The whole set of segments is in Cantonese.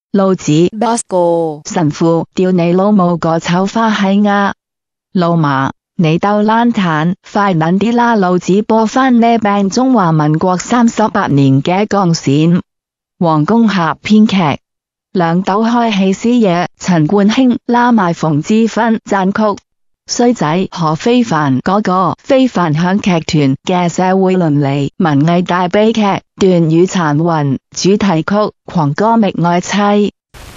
老子 Bosco 神父，屌你老母個臭花閪啊！老馬，你兜爛攤，快撚啲啦！老子播返呢病中華民國38年嘅鋼線。黃公俠編劇，兩斗開戲師爺，陳冠興拉埋馮志芬撰曲。衰仔何非凡嗰個非凡響劇團嘅社會倫理文藝大悲劇《斷羽殘魂》主題曲狂歌覓愛妻。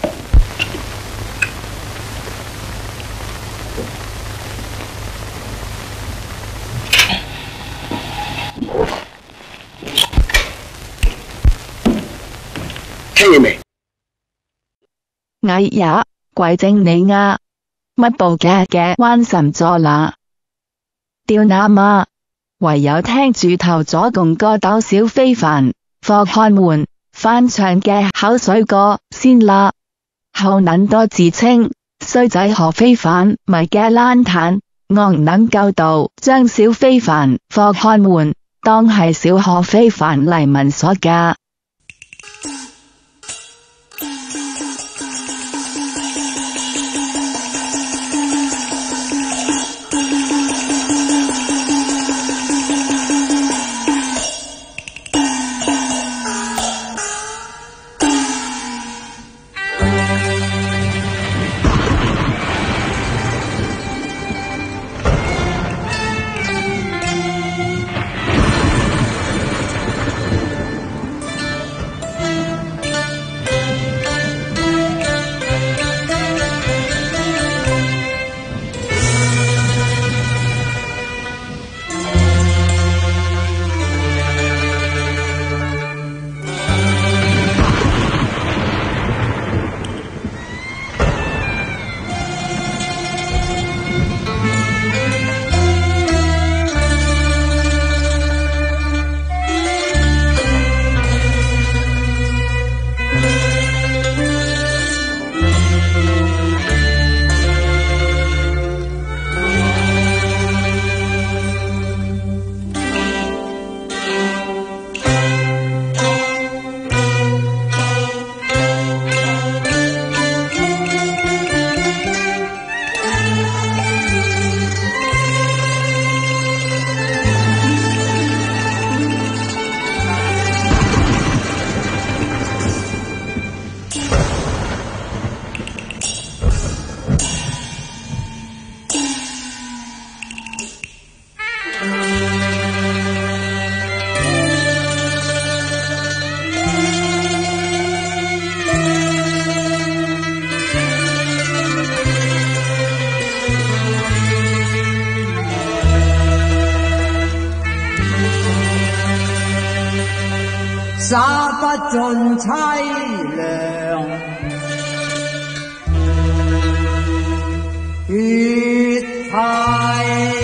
聽見未？ 哎呀，鬼精你啊！乜部嘅彎神座啦？屌那媽！唯有聽住頭左共歌斗小非凡、霍漢門翻唱嘅口水歌先啦。後撚多自稱衰仔何非凡咪嘅爛攤，我唔能夠到將小非凡、霍漢門當係小何非凡嚟問所㗎。 灑不盡凄涼，血涕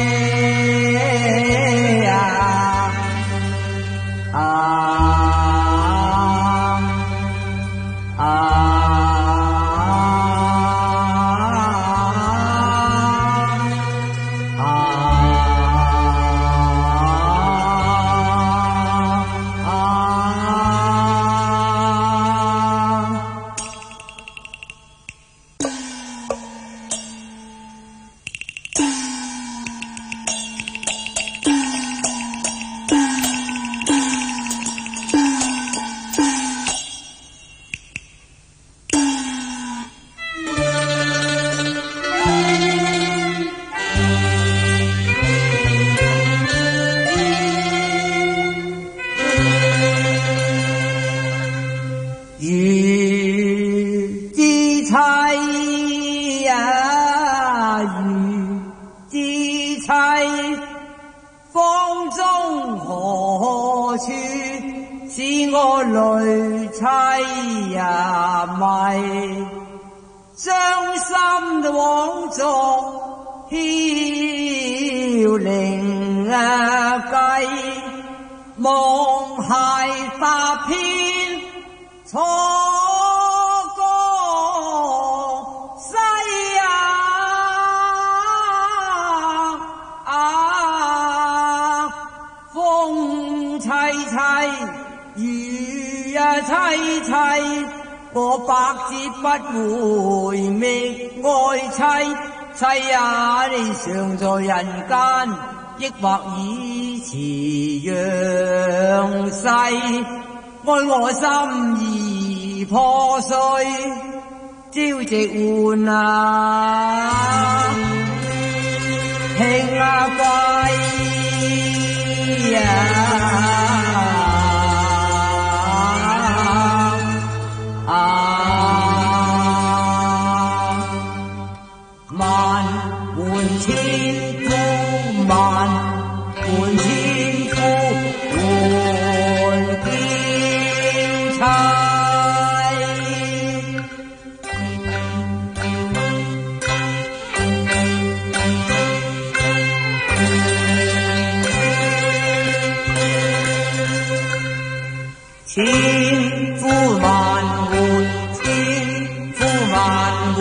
方中何處使我淚凄呀迷，傷心枉作飄零計，望孩踏遍錯過西風凄凄雨凄凄， 我百折不回覓愛妻，妻也你尚在人間，抑或以辭揚世，愛我心已破碎，朝夕換慶歸萬換千夫，萬換千夫換嬌妻。千夫萬換，千夫萬換，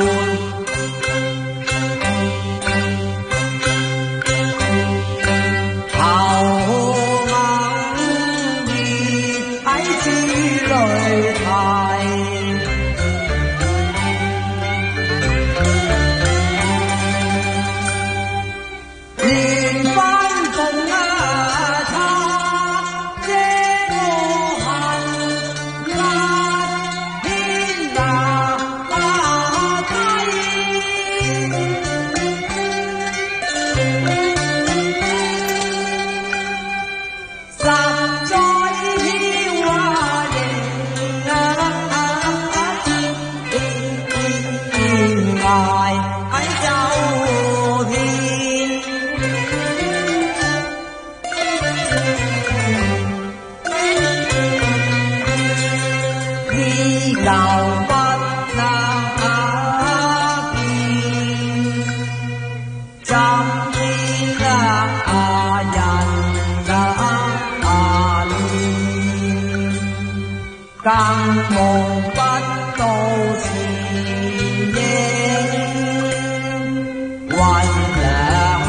頭硬熱喺珠淚提，連番鳳差遮我恨。又不能見，怎見人面，更望不到前影，為良係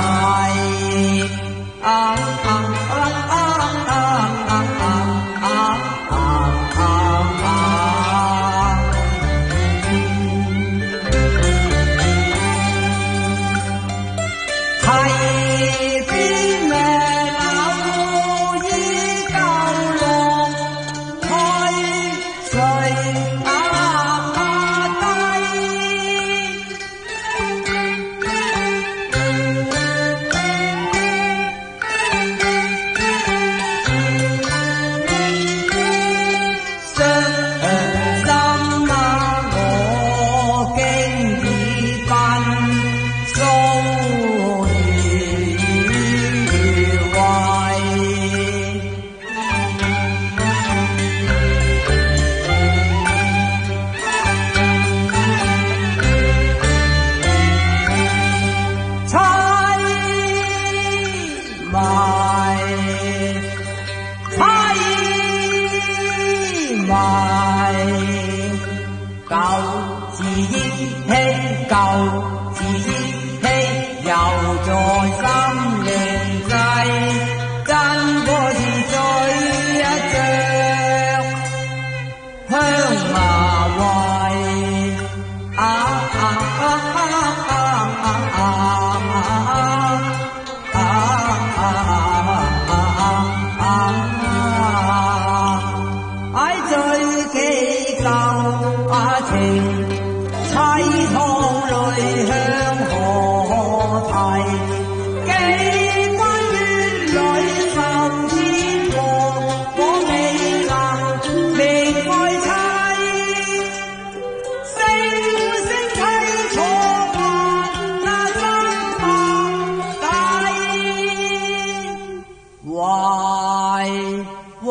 舊自依稀，舊自依稀，猶在心靈際，真果是醉一着香麻味。妻湯淚向何提？幾番怨侶受天禍，我未能明愛妻，聲聲凄楚還那心白底，懷往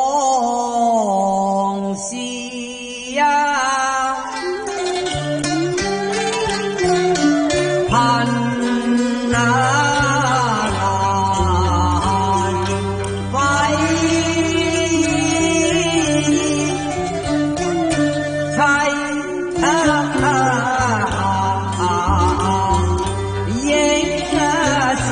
事啊！恨難揮，妻應是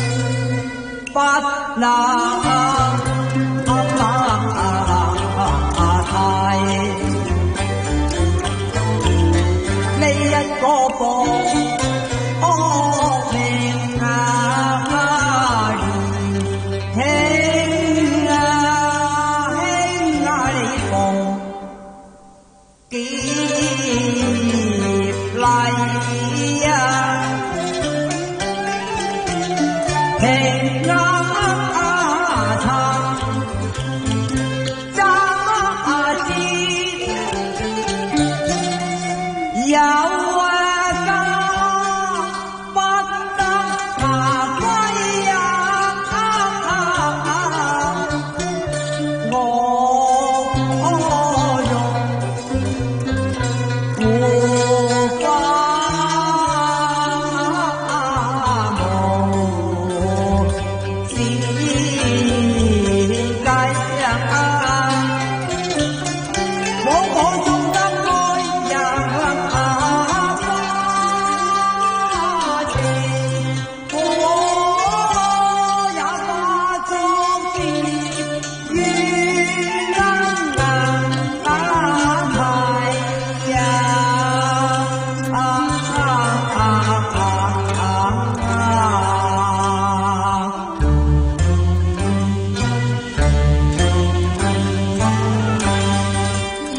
不能。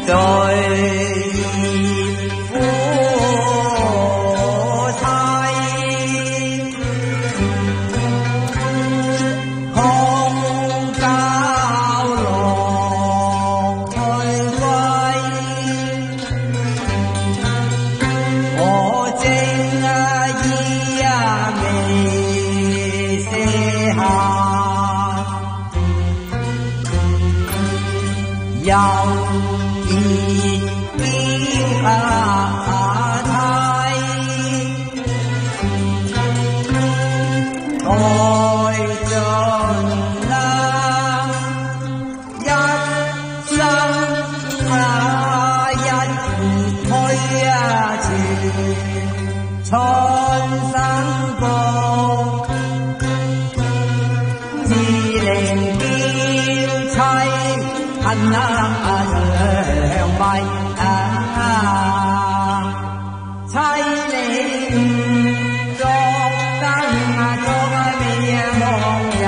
對夫妻，空交落去歸，我正意未捨下。又見見太，愛盡啦，一生一推全春生報，自靈嬌妻恨啊！長迷妻你作燈作美望人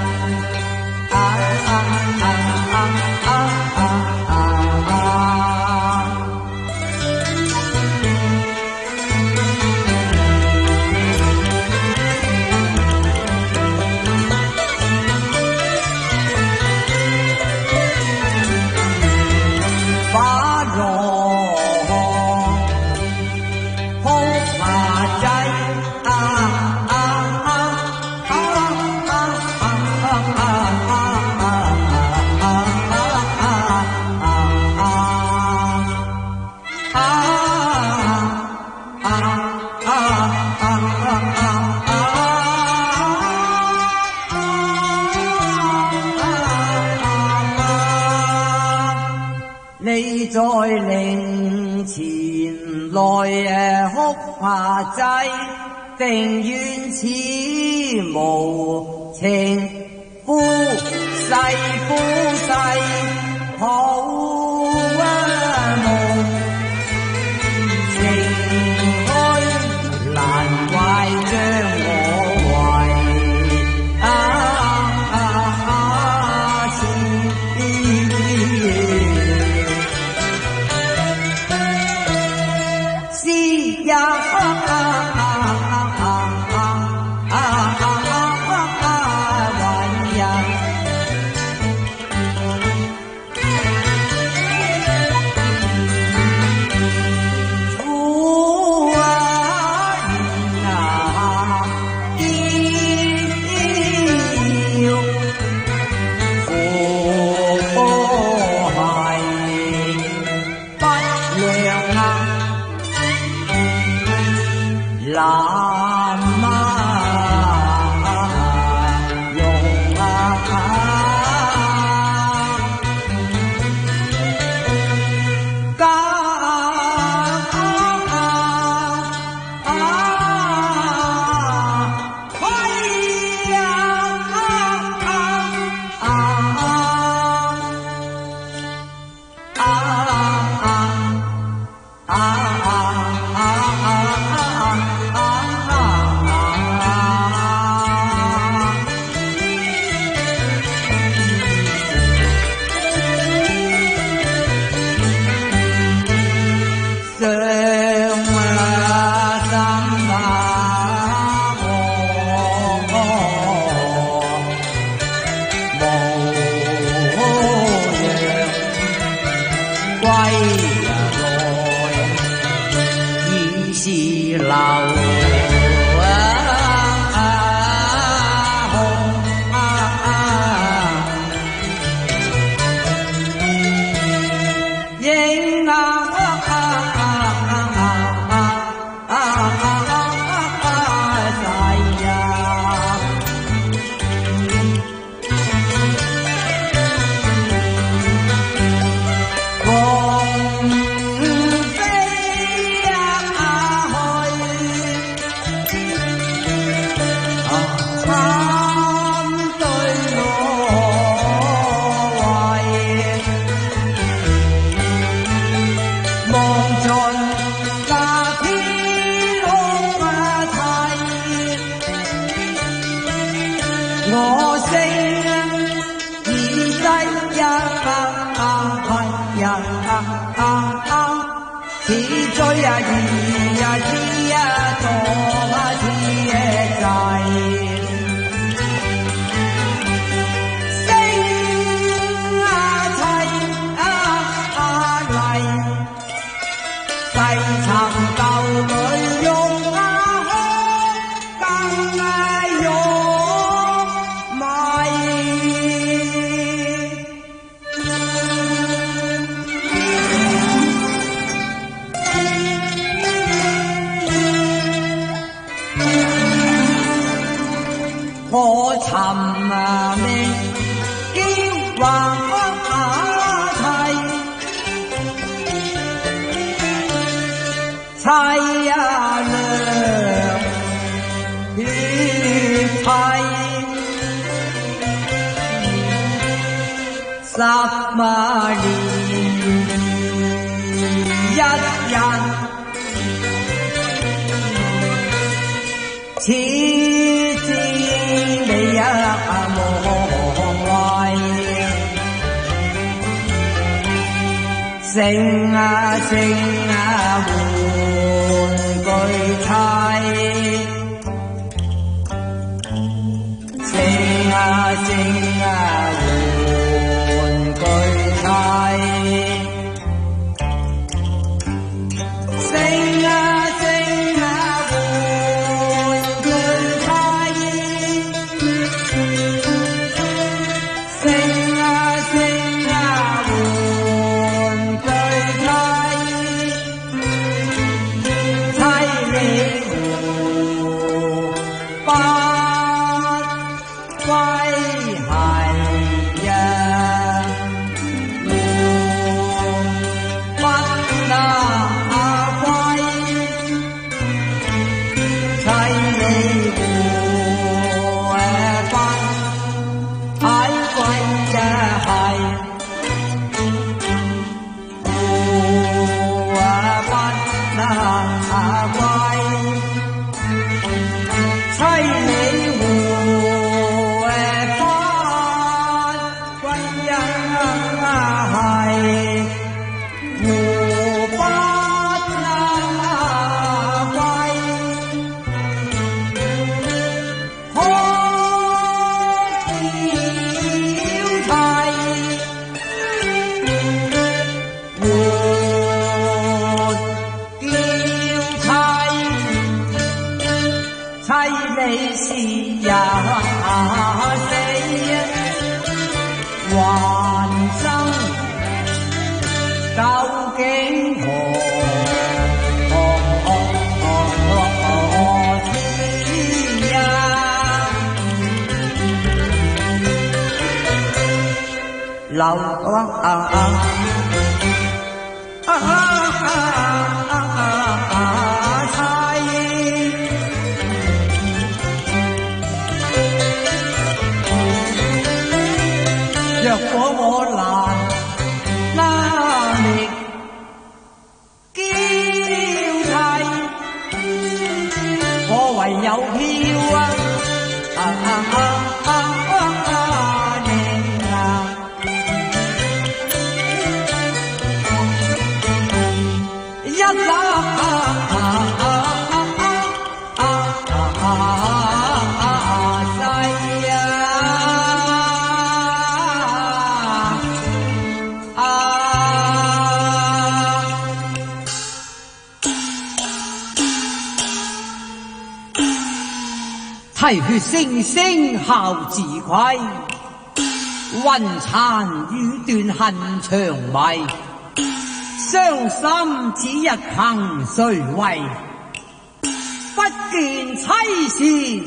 你在靈前來哭怕仔，定願似無情夫婿好夢，情虛難怪將我我聲已低一人。 似追啊兒啊知啊撞啊似嘅仔。我尋覓驕橫砌啊亮血砌10年一日似你啊無謂，剩啊玩具砌，剩啊玩具砌。若果我難力嬌砌，我唯有飄啊！提血聲聲效自愧，雲殘雨斷恨長迷，傷心只日憑誰為？不見妻時，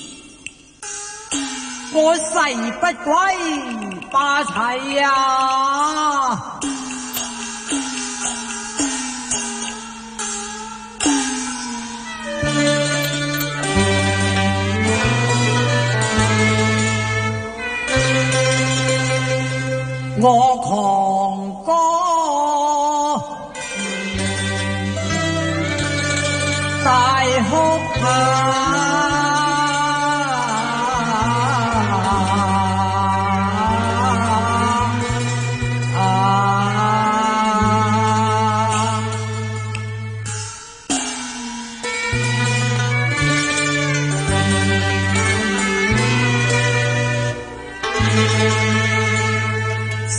我誓不歸霸齊啊！我狂歌大哭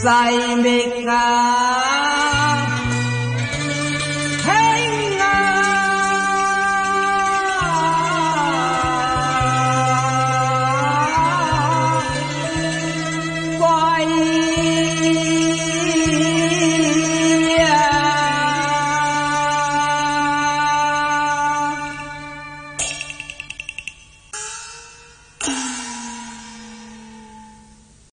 細覓啊！